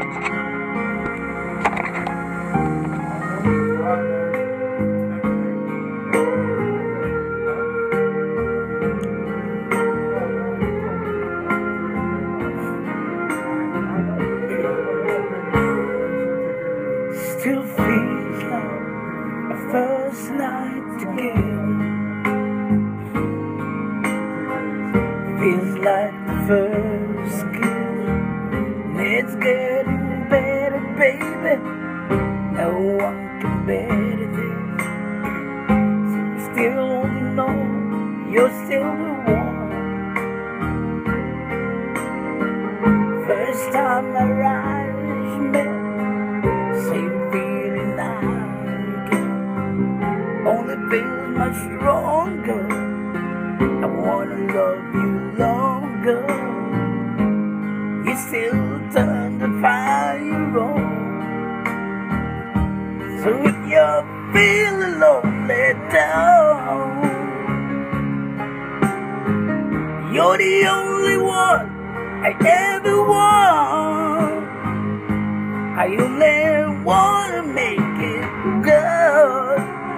Still feels like a first night together. Feels like the first kiss. And it's getting better, baby. No one can better this. Still know you're still the one. First time our eyes met, same feeling I get. Only feels much stronger. I wanna love you longer. You still turn the fire on. So if you're feeling lonely down, you're the only one I ever want. I only wanna make it good.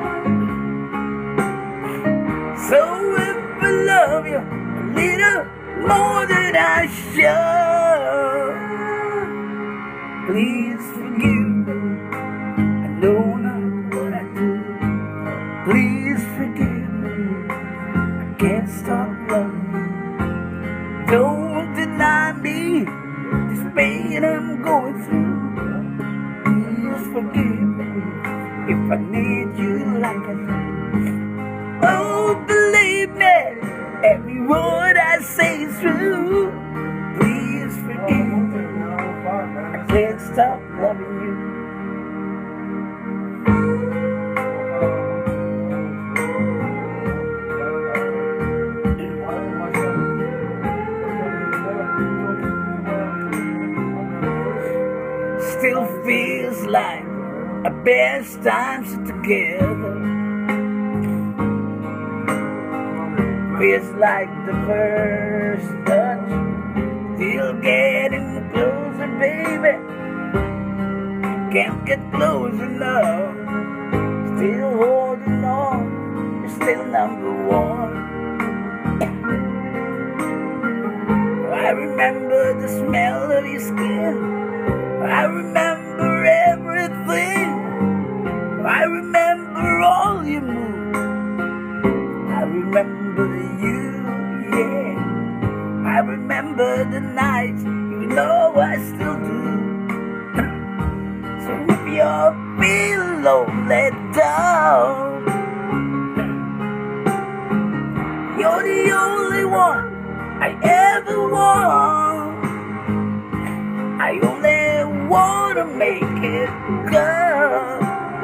So if I love you a little more than I should, please forgive me. I know not what I do. Please forgive me. I can't stop loving you. Don't deny me this pain I'm going through. Please forgive me if I need you like I do. Oh, believe me, every word I say is true. Please forgive me. I can't stop loving you. Still feels like our best times together. Feels like the first touch. Still getting closer, baby. Can't get close enough. Still holding on. You're still number one. I remember the smell of your skin. I remember everything. I remember all your moves. I remember you, yeah. I remember the nights, you know I still do. So if you're feeling lonely down, you're the only one I ever want. I only wanna make it good.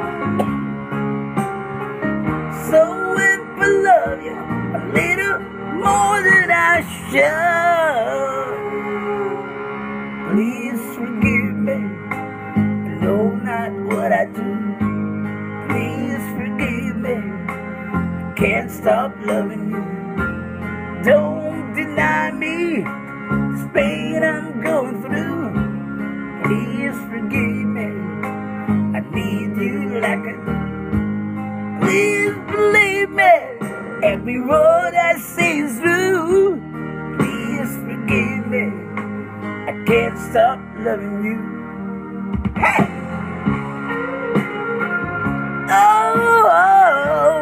So if I love you a little more than I should, please forgive me. I know not what I do. Please forgive me. I can't stop loving you. Don't deny me this pain I'm going through. Please forgive me. I need you like I do. Please believe me. Every word I say is true. Please forgive me. I can't stop loving you. Hey! Oh, oh.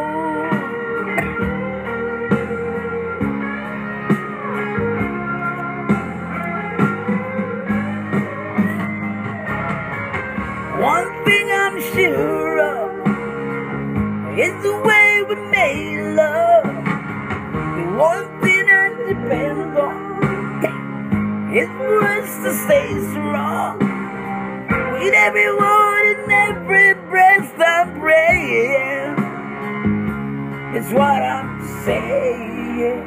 One thing I'm sure of is the way we made love. The one thing I depend on is for us to stay strong. With every word and every breath I'm praying, it's what I'm saying.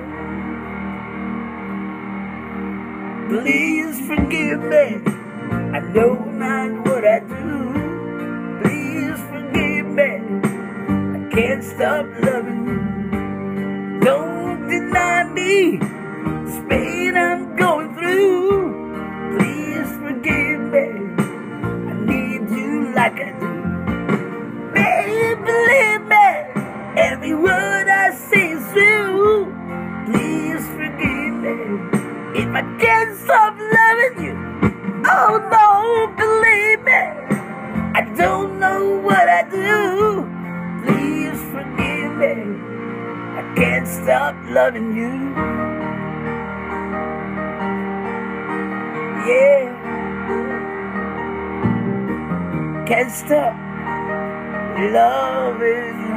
Please forgive me. I know not what I do. Please forgive me. I can't stop loving you. Don't deny me this pain I'm going through. Please forgive me. loving you. Yeah. Can't stop loving you.